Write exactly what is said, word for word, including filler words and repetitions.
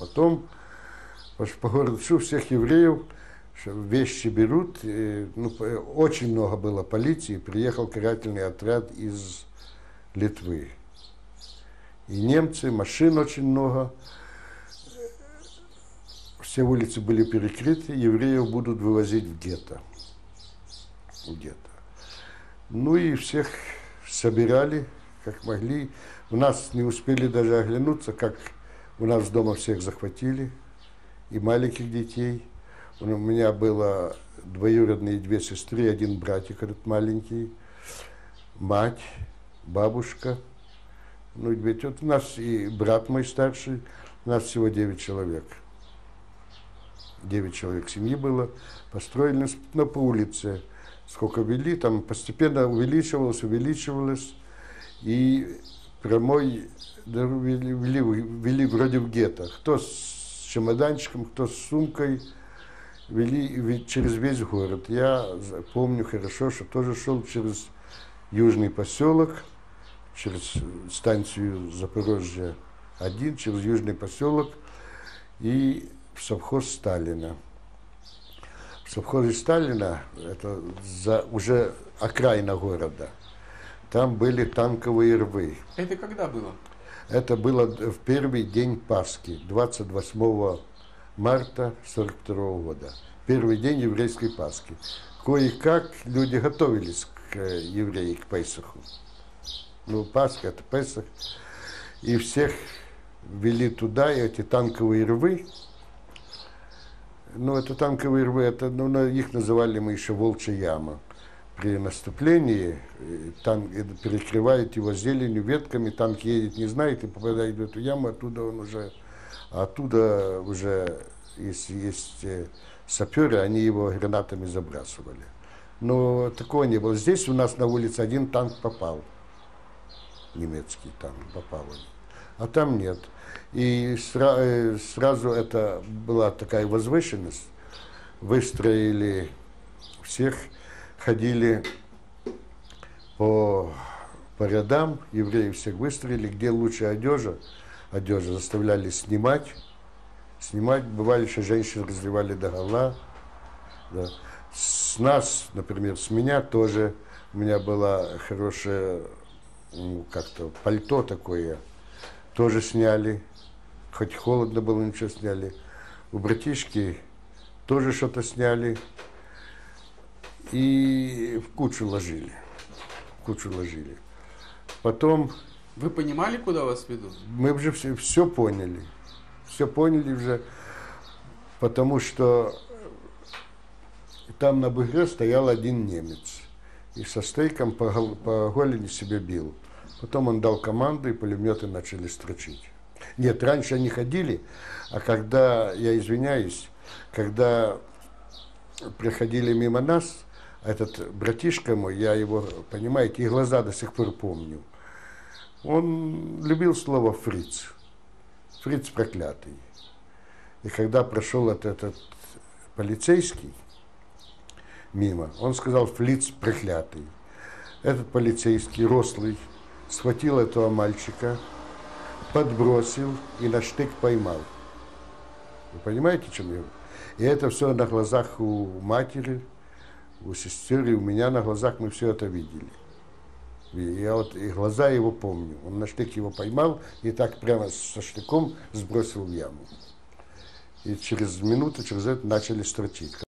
Потом по, по городу Шу всех евреев вещи берут. И, ну, очень много было полиции. Приехал карательный отряд из Литвы. И немцы, машин очень много. Все улицы были перекрыты. Евреев будут вывозить в гетто. В гетто. Ну и всех собирали, как могли. У нас не успели даже оглянуться, как у нас дома всех захватили. И маленьких детей. У меня было двоюродные две сестры, один братик этот маленький, мать, бабушка. Ну, ведь вот у нас и брат мой старший, у нас всего девять человек. Девять человек семьи было, построили, но по улице. Сколько вели, там постепенно увеличивалось, увеличивалось. И прямой вели, вели, вели вроде в гетто. Кто с чемоданчиком, кто с сумкой. Вели через весь город. Я помню хорошо, что тоже шел через южный поселок, через станцию Запорожья один, через южный поселок и в совхоз Сталина. В совхозе Сталина, это за, уже окраина города, там были танковые рвы. Это когда было? Это было в первый день Пасхи, двадцать восьмого марта сорок второго года. Первый день еврейской Пасхи. Кое-как люди готовились к евреям, к Песаху. Ну, Пасха, это Песах. И всех вели туда, и эти танковые рвы. Ну, это танковые рвы, это, ну, их называли мы еще Волчья яма. При наступлении танк перекрывает его зеленью, ветками, танк едет, не знает, и попадает в эту яму, оттуда он уже, оттуда уже, если есть саперы, они его гранатами забрасывали. Но такого не было. Здесь у нас на улице один танк попал, немецкий танк попал, а там нет. И сра- сразу это была такая возвышенность, выстроили всех, ходили по, по рядам, евреи всех выстроили, где лучше одежа, одежа заставляли снимать, снимать, бывали, что женщины разливали догола. Да. С нас, например, с меня тоже, у меня было хорошее, ну, как-то пальто такое, тоже сняли, хоть холодно было, ничего сняли. У братишки тоже что-то сняли. И в кучу ложили. В кучу ложили. Потом... Вы понимали, куда вас ведут? Мы уже все, все поняли. Все поняли уже, потому что там на бугре стоял один немец. И со стейком по, по голени себе бил. Потом он дал команду, и пулеметы начали строчить. Нет, раньше они ходили, а когда, я извиняюсь, когда приходили мимо нас, этот братишка мой, я его, понимаете, и глаза до сих пор помню. Он любил слово «фриц». «Фриц проклятый». И когда прошел этот, этот полицейский мимо, он сказал «фриц проклятый». Этот полицейский, рослый, схватил этого мальчика, подбросил и на штык поймал. Вы понимаете, о чем я говорю? И это все на глазах у матери, у сестер, и у меня на глазах мы все это видели. И я вот и глаза его помню. Он на штык его поймал и так прямо со штыком сбросил в яму. И через минуту, через это начали строчить.